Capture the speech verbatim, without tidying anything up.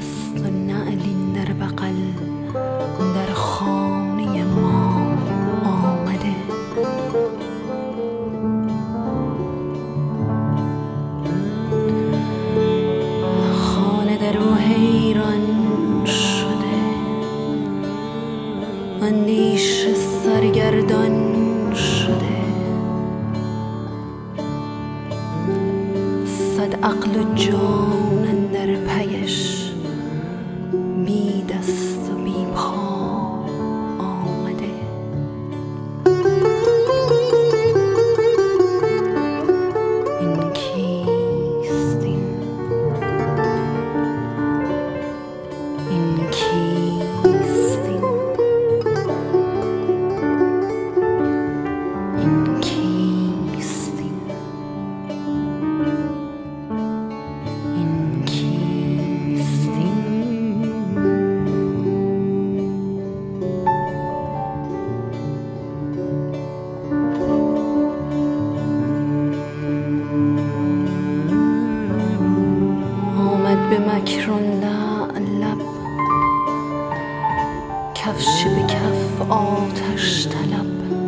دست و نعلین در بغل در خانه ما آمده. خانه در او حیران شده، اندیشه سرگردان شده، صد عقل و جان اندر پیش بی دست و بی پا آمده. این کیست این؟ این کیست این؟ این کیست این؟ این کیست این؟ آمد به مکر و لعب، کفش به کف آتش طلب،